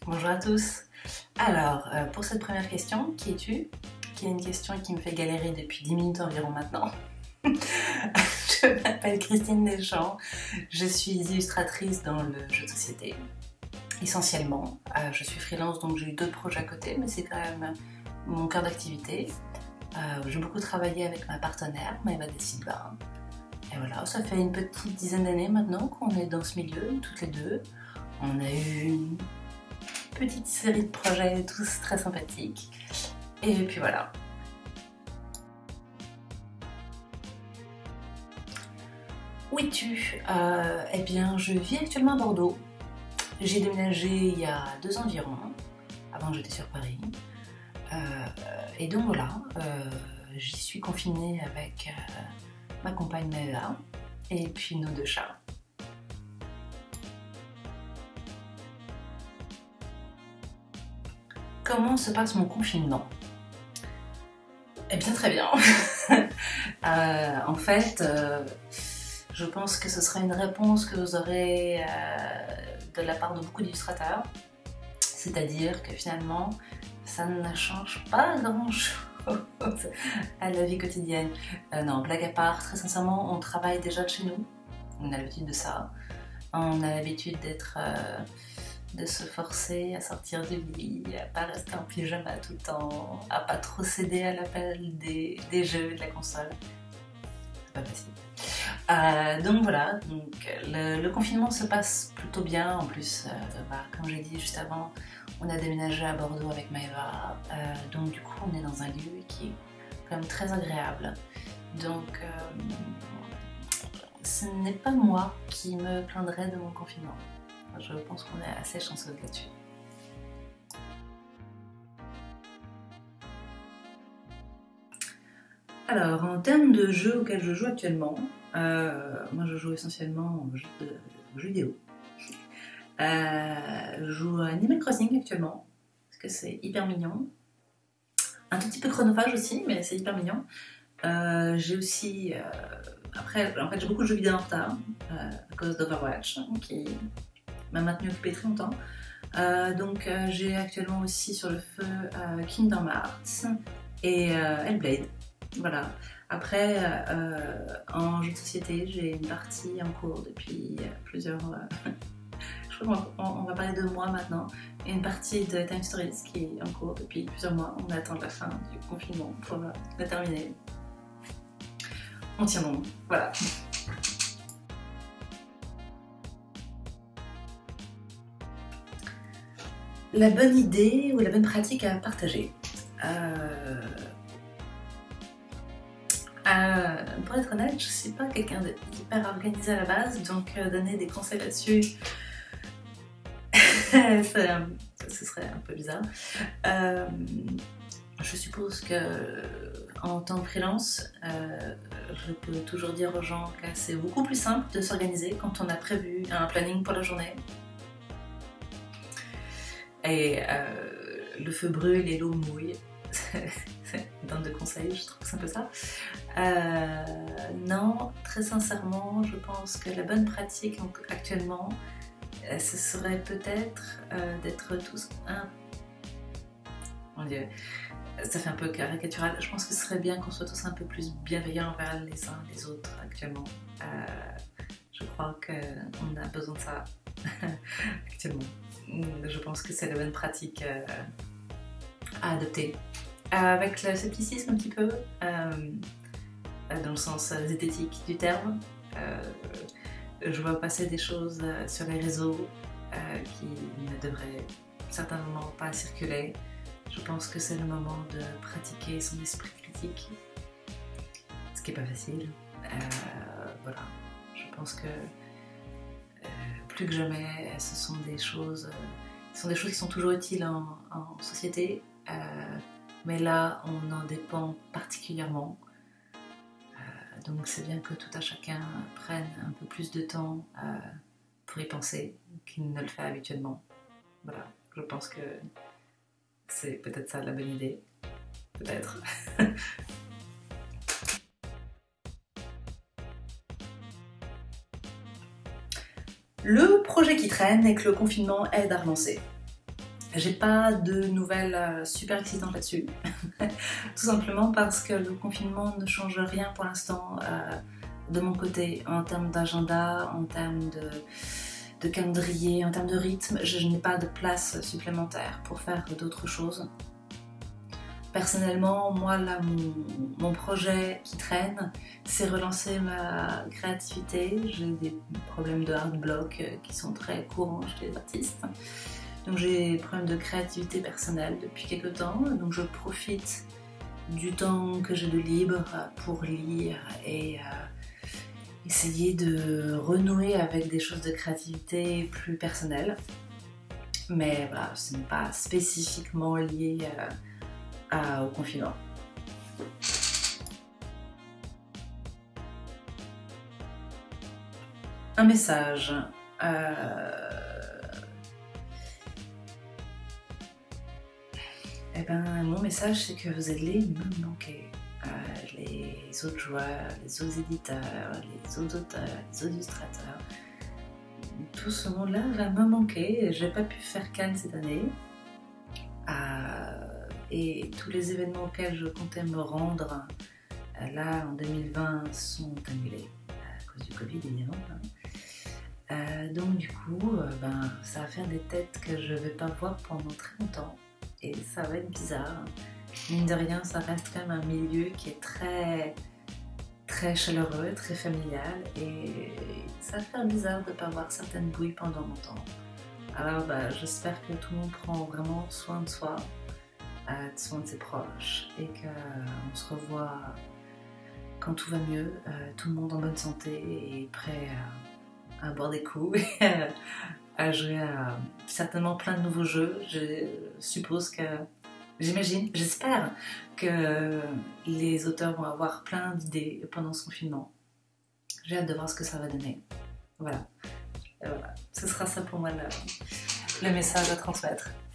Bonjour à tous. Alors, pour cette première question, qui es-tu? Qui est une question qui me fait galérer depuis 10 minutes environ maintenant. Je m'appelle Christine Deschamps, je suis illustratrice dans le jeu de société, essentiellement. Je suis freelance, donc j'ai eu d'autres projets à côté, mais c'est quand même mon cœur d'activité. J'ai beaucoup travaillé avec ma partenaire, Maëva De Silva. Et voilà, ça fait une petite dizaine d'années maintenant qu'on est dans ce milieu, toutes les deux. On a eu une petite série de projets tous très sympathiques. Et puis voilà. Où es-tu? Eh bien, je vis actuellement à Bordeaux. J'ai déménagé il y a 2 ans environ. Avant, j'étais sur Paris. Et donc voilà, j'y suis confinée avec ma compagne Maëva et puis nos 2 chats. Comment se passe mon confinement? Eh bien, très bien. En fait, je pense que ce sera une réponse que vous aurez de la part de beaucoup d'illustrateurs. C'est-à-dire que finalement, ça ne change pas grand-chose à la vie quotidienne. Non, blague à part, très sincèrement, on travaille déjà de chez nous. On a l'habitude de ça. On a l'habitude de se forcer à sortir du lit, à pas rester en pyjama tout le temps, à pas trop céder à l'appel des jeux, de la console. C'est pas facile. Donc voilà, le confinement se passe plutôt bien. En plus, comme j'ai dit juste avant, on a déménagé à Bordeaux avec Maëva. Donc du coup, on est dans un lieu qui est quand même très agréable. Donc ce n'est pas moi qui me plaindrai de mon confinement. Je pense qu'on est assez chanceuse là-dessus. Alors, en termes de jeux auxquels je joue actuellement, moi je joue essentiellement aux jeux vidéo. Je joue à Animal Crossing actuellement, parce que c'est hyper mignon. Un tout petit peu chronophage aussi, mais c'est hyper mignon. J'ai aussi... après, en fait, j'ai beaucoup de jeux vidéo en retard, à cause d'Overwatch, qui m'a maintenue occupée très longtemps. Donc j'ai actuellement aussi sur le feu Kingdom Hearts et Hellblade. Voilà. Après, en jeu de société, j'ai une partie en cours depuis plusieurs... je crois qu'on va parler de mois maintenant. Et une partie de Time Stories qui est en cours depuis plusieurs mois. On attend la fin du confinement pour la terminer. On tient bon. Voilà. La bonne idée ou la bonne pratique à partager. Pour être honnête, je ne suis pas quelqu'un d'hyper organisé à la base, donc donner des conseils là-dessus, ce serait un peu bizarre. Je suppose que en tant que freelance, je peux toujours dire aux gens que c'est beaucoup plus simple de s'organiser quand on a prévu un planning pour la journée. Et le feu brûle et l'eau mouille. Dans de conseils, je trouve que c'est un peu ça. Non, très sincèrement, je pense que la bonne pratique actuellement, ce serait peut-être d'être tous Mon Dieu, ça fait un peu caricatural. Je pense que ce serait bien qu'on soit tous un peu plus bienveillants envers les uns les autres actuellement. Je crois qu'on a besoin de ça actuellement. Je pense que c'est la bonne pratique à adopter. Avec le scepticisme un petit peu, dans le sens zététique du terme. Je vois passer des choses sur les réseaux qui ne devraient certainement pas circuler. Je pense que c'est le moment de pratiquer son esprit critique, ce qui n'est pas facile. Voilà, je pense que plus que jamais, ce sont des choses qui sont toujours utiles en société, mais là, on en dépend particulièrement. Donc c'est bien que tout à chacun prenne un peu plus de temps pour y penser qu'il ne le fait habituellement. Voilà, je pense que c'est peut-être ça la bonne idée. Peut-être. Le projet qui traîne et que le confinement aide à relancer. J'ai pas de nouvelles super excitantes là-dessus, tout simplement parce que le confinement ne change rien pour l'instant de mon côté, en termes d'agenda, en termes de calendrier, en termes de rythme. Je n'ai pas de place supplémentaire pour faire d'autres choses. Personnellement, moi là, mon projet qui traîne, c'est relancer ma créativité. J'ai des problèmes de hard block qui sont très courants chez les artistes. Donc j'ai des problèmes de créativité personnelle depuis quelques temps. Donc je profite du temps que j'ai de libre pour lire et essayer de renouer avec des choses de créativité plus personnelles. Mais voilà, ce n'est pas spécifiquement lié au confinement. Un message. Eh ben, mon message, c'est que vous allez me manquer. Les autres joueurs, les autres éditeurs, les autres auteurs, les autres illustrateurs. Tout ce monde-là va me manquer. J'ai pas pu faire Cannes cette année. Et tous les événements auxquels je comptais me rendre là en 2020 sont annulés à cause du Covid évidemment. Donc du coup, ça va faire des têtes que je vais pas voir pendant très longtemps et ça va être bizarre. Mine de rien, ça reste quand même un milieu qui est très très chaleureux, très familial et ça va faire bizarre de ne pas voir certaines bouilles pendant longtemps. Alors j'espère que tout le monde prend vraiment soin de soi, soin de ses proches et qu'on se revoit quand tout va mieux, tout le monde en bonne santé et prêt à boire des coups et à jouer à certainement plein de nouveaux jeux. Je suppose que, j'imagine, j'espère que les auteurs vont avoir plein d'idées pendant ce confinement. J'ai hâte de voir ce que ça va donner. Voilà. Et voilà. Ce sera ça pour moi le message à transmettre.